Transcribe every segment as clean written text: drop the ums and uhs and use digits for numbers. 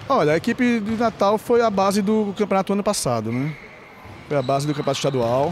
Olha, a equipe de Natal foi a base do campeonato ano passado, né? Foi a base do campeonato estadual.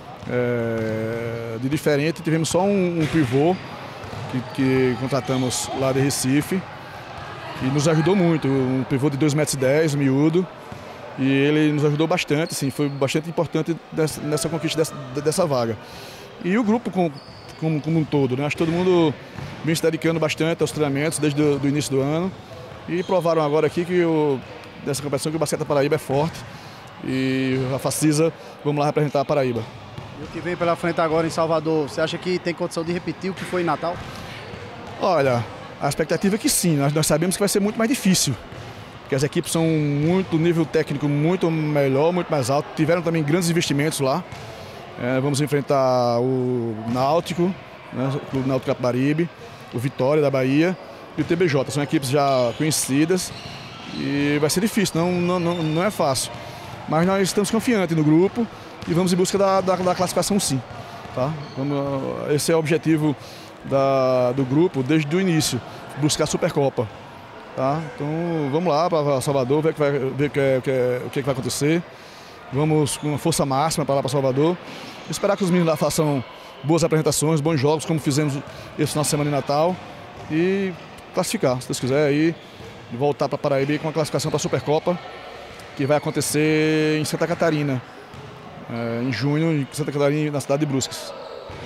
De diferente, tivemos só um pivô que contratamos lá de Recife e nos ajudou muito. Um pivô de 2,10 m, miúdo. E ele nos ajudou bastante, assim, foi bastante importante nessa conquista dessa vaga. E o grupo como um todo, né? Acho que todo mundo vem se dedicando bastante aos treinamentos desde o início do ano. E provaram agora aqui que dessa competição que o basquete da Paraíba é forte. E a Facisa, vamos lá representar a Paraíba. E o que vem pela frente agora em Salvador, você acha que tem condição de repetir o que foi em Natal? Olha, a expectativa é que sim, nós sabemos que vai ser muito mais difícil. Porque as equipes são muito, nível técnico muito melhor, muito mais alto. Tiveram também grandes investimentos lá. Vamos enfrentar o Náutico, né, o Clube Náutico Capibaribe, o Vitória da Bahia e o TBJ. São equipes já conhecidas e vai ser difícil, não é fácil. Mas nós estamos confiantes no grupo e vamos em busca da classificação sim. Tá? Esse é o objetivo do grupo desde o início, buscar a Supercopa. Tá? Então vamos lá para Salvador, ver o que vai acontecer. Vamos com força máxima para lá para Salvador. Esperar que os meninos lá façam boas apresentações, bons jogos, como fizemos esse final de semana em Natal. E classificar, se Deus quiser, aí voltar para Paraíba com a classificação para a Supercopa, que vai acontecer em Santa Catarina, em junho, em Santa Catarina, na cidade de Brusques.